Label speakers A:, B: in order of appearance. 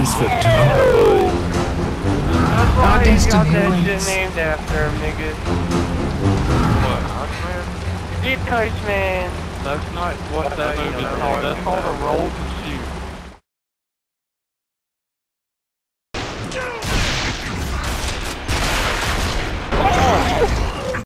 A: misfit tonight.
B: That's why
C: God,
B: he
C: instant
B: got that
C: healings.
B: shit named after him, nigga.
A: What, Iceman?
B: Deep Iceman.
A: That's not what that movie called. That's called a roll